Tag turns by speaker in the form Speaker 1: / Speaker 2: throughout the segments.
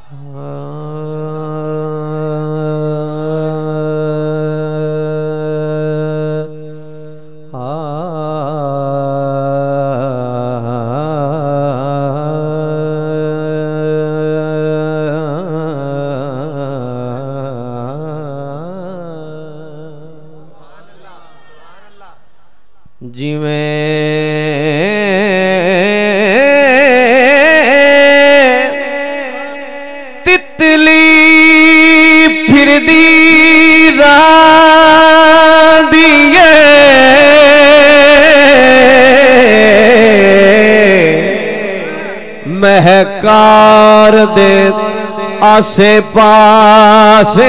Speaker 1: महकार दे आसे पासे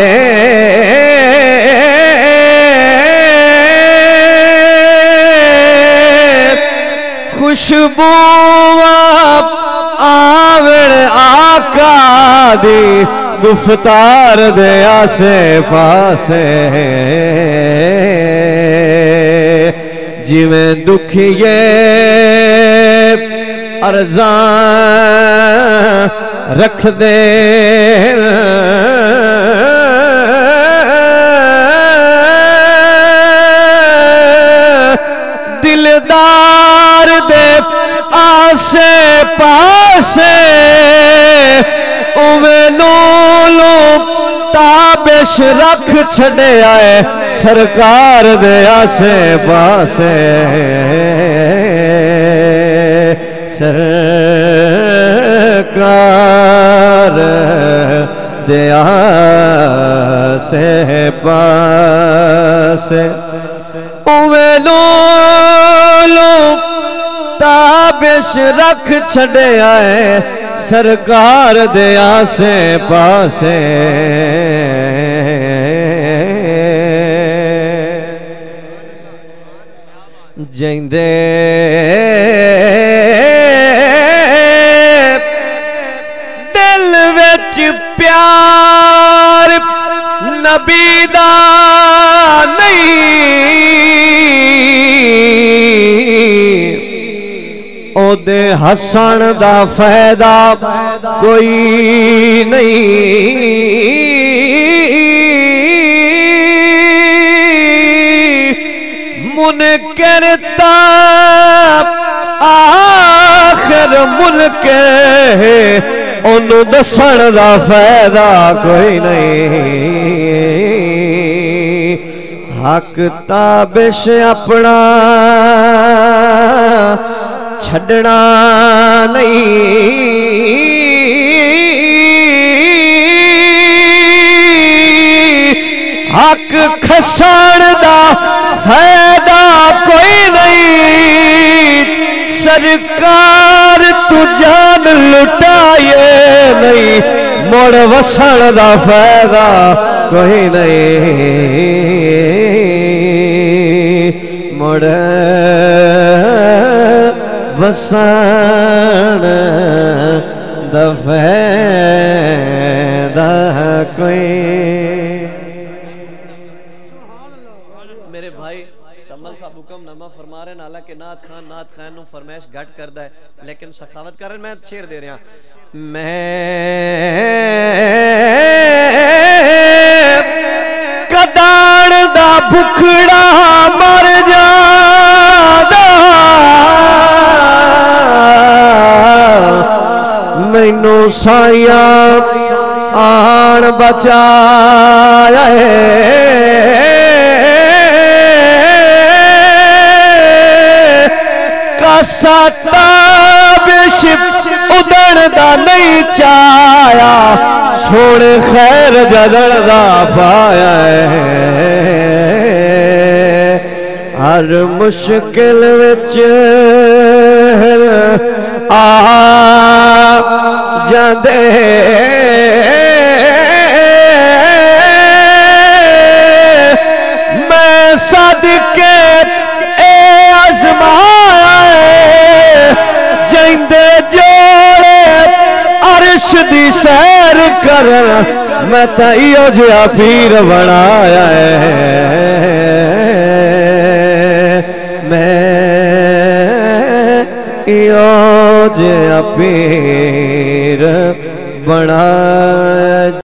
Speaker 1: खुशबू आवण आका दी गुफ्तार दे आसे पासे जिवें दुखिए अर्ज़ा रख दे दिलदार दे आसे पासे उवे लोलो ताबिश रख छड़े आए सरकार दे आसे पासे सरकार दया से पासे उवे लोलो ताबिश रख छड़े आए सरकार दया से पासे जिंदे प्यार नबी दा नहीं ओदे हसन दा फायदा कोई नहीं मुनकर आखिर मुनकर ओनू दसन दा फायदा कोई नहीं हक ताबिश अपना छड़ना नहीं हक खसन दा फायदा कोई नहीं सरकार तू जान लुटाए नहीं मुड़ वसन दा फायदा कोई नहीं मुड़ वसन दा फायदा कोई। मेरे भाई तमल साहब हुक्मनामा फरमा रहे नाला के नाथ खान नु फरमाइश घट करदा है लेकिन सखावत करन मैं शेर दे रहा मैं कदाड़ दा भुखड़ा मर जादा मैनू साया आन बचाया ताबिश उदड़ दा नहीं चाया सोने खैर जदड़ दा पाया हर मुश्किल विच आ जांदे मैं सदके जिंदे जोड़े अर्श दी सैर कर मैं ताइयो जिहा पीर बनाया है मैं इयो जिहा पीर बना